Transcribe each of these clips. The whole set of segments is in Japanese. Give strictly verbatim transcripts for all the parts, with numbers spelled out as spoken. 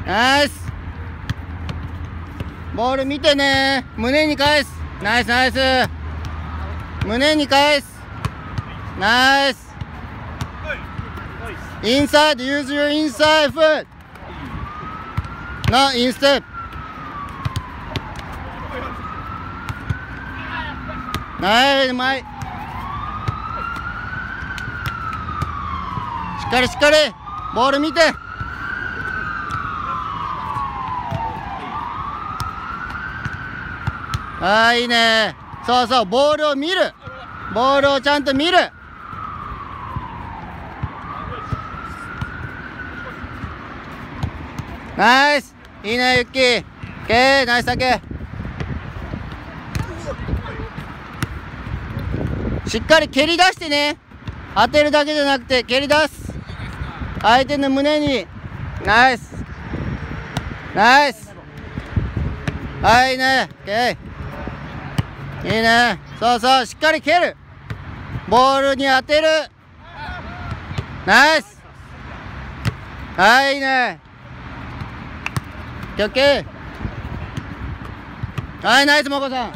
ナイス。ボール見てね。胸に返す。ナイスナイス。胸に返す。ナイス。インサイド、use your inside foot. No instep. ナイス、うまい。しっかりしっかり。ボール見て。ああ、いいね。そうそう、ボールを見る。ボールをちゃんと見る。ナイス。いいね、ユッキー。オッケー、ナイスだけ。しっかり蹴り出してね。当てるだけじゃなくて蹴り出す。相手の胸に。ナイスナイス。はい、いいね。オッケー。いいね。そうそう、しっかり蹴る。ボールに当てる。ナイス。はい、いいね。オッケー。はい、ナイス、もこさん。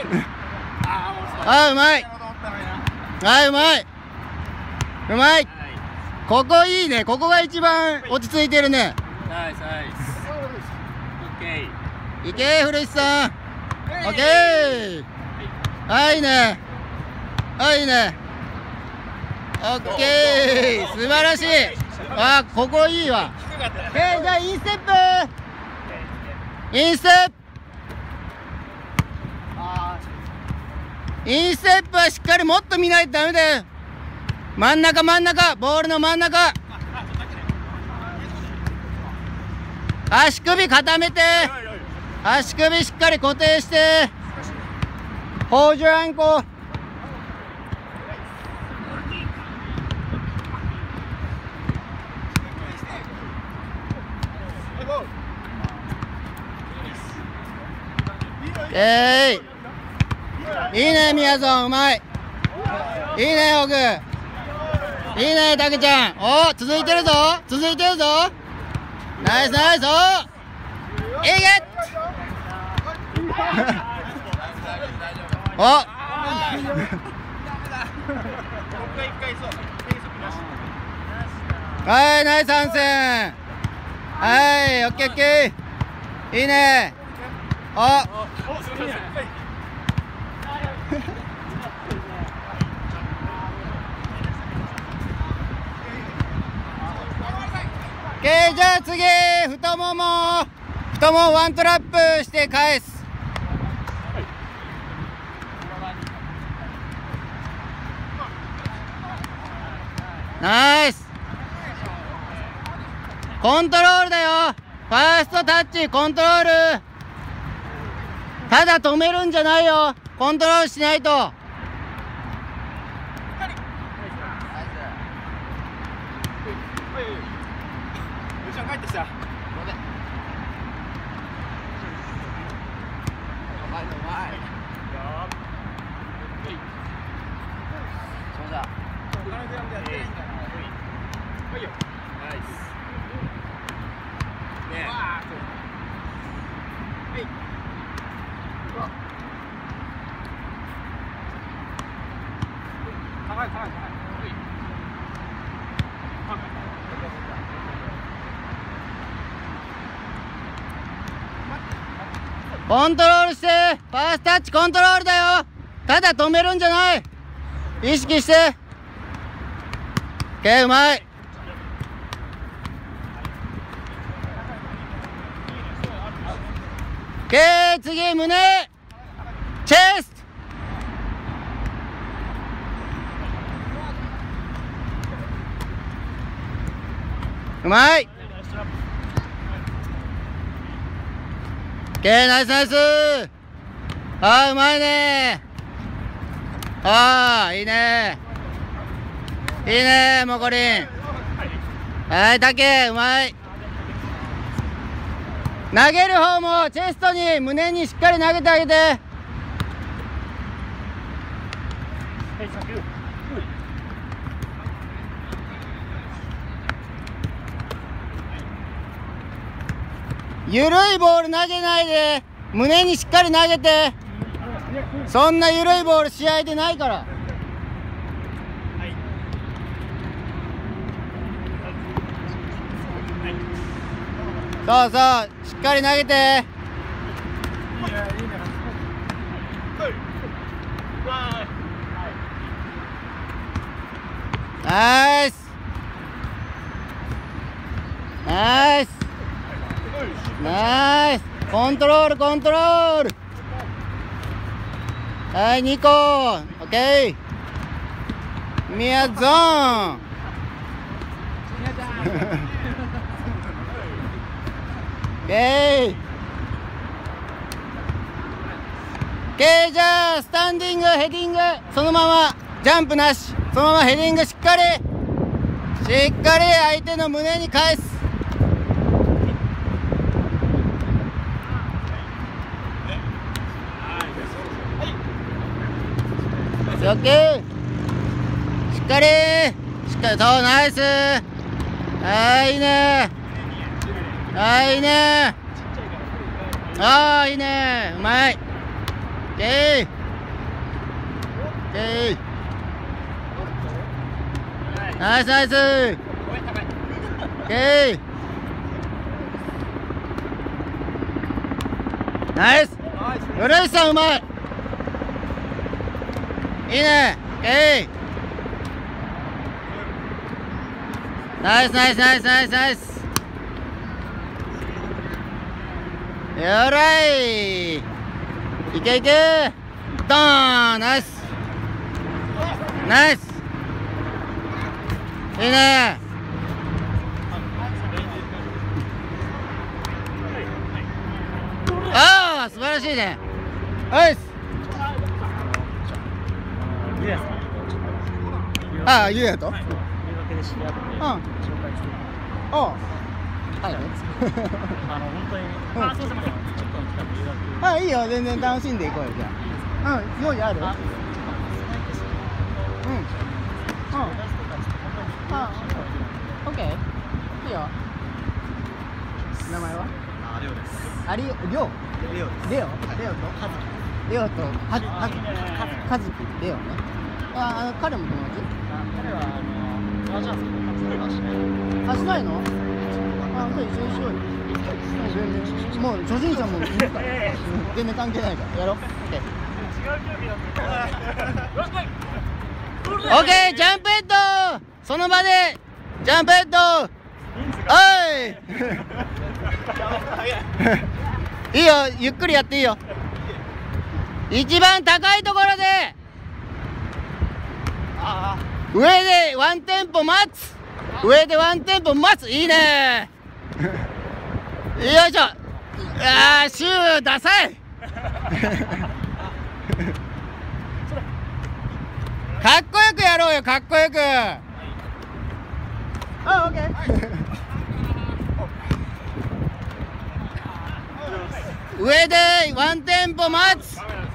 はい、うまい。はい、うまい。うまい。ここいいね。ここが一番落ち着いてるね。 ナイスナイス。オッケー。いけ、古市さん。オッケー。はい、いいね。はい、いいね。オッケー。素晴らしい。あ、ここいいわ。オッケー、じゃあインステップ。インステップ。インステップはしっかりもっと見ないとダメだよ。真ん中真ん中、ボールの真ん中。足首固めて。足首しっかり固定して。Hold your ankle。えい。いいね、みやぞん、うまい。いいね、オグ。いいね、たけちゃん。お、続いてるぞ。続いてるぞ。ナイスナイス。お、いけ。お。はい、ナイス参戦。はい、オッケーオッケー。いいね。お。オッケー、じゃあ次、太もも。太ももワントラップして返す。ナイス。コントロールだよ。ファーストタッチ、コントロール。ただ止めるんじゃないよ。コントロールしないと。コントロールして。ファーストタッチコントロールだよ。ただ止めるんじゃない。意識して。オッケー、うまい。オッケー、次胸チェスト。うまい。オッケー、ナイスナイス。あー、うまいね。ああ、いいね。いいね、モコリン。はい、タケ、うまい。投げる方もチェストに、胸にしっかり投げてあげて。 ゆるいボール投げないで、胸にしっかり投げて。そんなゆるいボール試合でないから。そうそう、しっかり投げて。ナイスナイスナイス、コントロールコントロール。はい、にこ、オッケー。ミアゾーン。オッケー。オッケー、じゃあスタンディングヘディングそのまま、ジャンプなし、そのままヘディングしっかりしっかり相手の胸に返す。オッケー、しっかりしっかり、そう、ナイス。はい、いいね。はい、いいね。ああ、いいね、うまい。オッケーオッケー、ナイスナイス。オッケー、ナイス。古市さんうまい。いいね。オッケー、ナイスナイスナイスナイスナイス。よらい、いけいけ、ドーン、ナイスナイス、いいね。ああ、素晴らしいね。ナイス。ああ、ゆうやと。うん。ああ。はい。あの、本当に。あ、そうしましょう。ちょっと来た留学。あ、いいよ、全然楽しんでいこうよ、じゃあ。うん、用意ある。うん。うん。あ、オッケー。いいよ。名前は。あ、レオです。あ、レオ、レオ。レオ。レオ。レオと。レオと、は、は、カズキ、レオね。あ、あの、彼も友達？彼は、あの、同じなんですけど、活動しないの？あ、じゃあ一緒にしようよ。全然、もう初心者もいるから。全然関係ないから。やろう。オッケー。オッケー、ジャンプヘッド！その場で、ジャンプヘッド！おい！いいよ、ゆっくりやっていいよ。一番高いところで上でワンテンポ待つ。上でワンテンポ待つ。いいね。よいしょ。ああ、シューダサい。かっこよくやろうよ、かっこよく。あ、オッケー。上でワンテンポ待つ。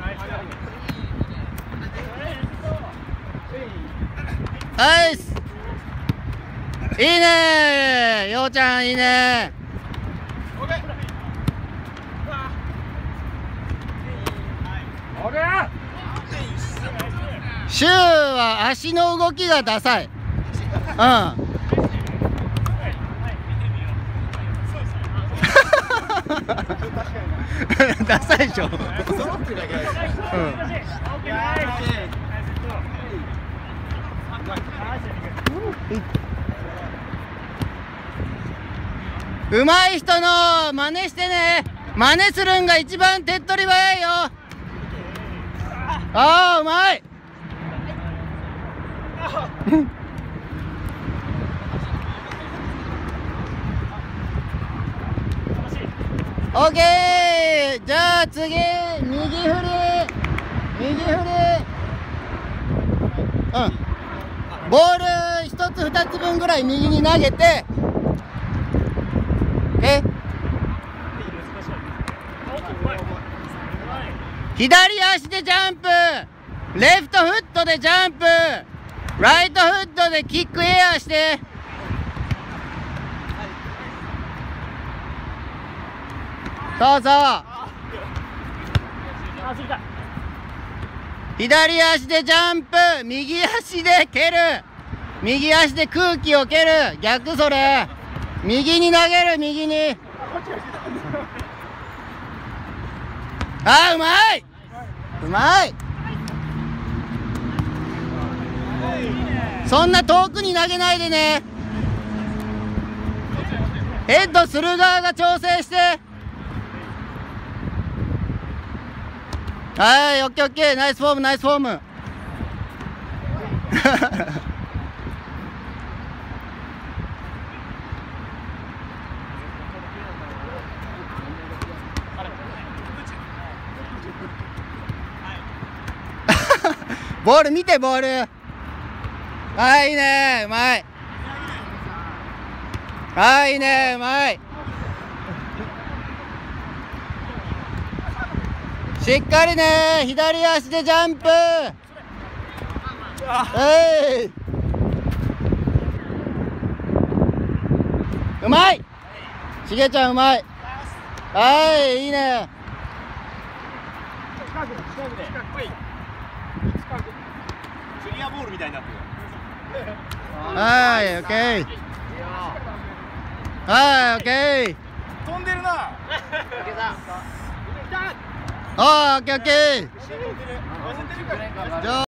ナイス。いいね、ようちゃん、いいね。シューは足の動きがダサい。うん。ダサいでしょ。うん。うまい人の真似してね。真似するんが一番手っ取り早いよ。ああ、うまい。オッケー。じゃあ次、右振り右振り。うん、ボール一つ二つ分ぐらい右に投げて、え左足でジャンプ、レフトフットでジャンプ、ライトフットでキックエアして。 そうそう左足でジャンプ、右足で蹴る、右足で空気を蹴る、逆それ、右に投げる、右に。あー、うまい、うまい。そんな遠くに投げないでね。ヘッドする側が調整して。はい、オッケーオッケー、ナイスフォーム、ナイスフォーム。ボール見て、ボール。はい、いいね、うまい。はい、いいね、うまい。しっかりね、左足でジャンプ。えい、うまい。しげちゃんうまい。はい、いいね。 近くで近くで近くでジュニアボールみたいになってる。 はい、オッケー。はい、オッケー。 飛んでるな。 あー、オッケーオッケー。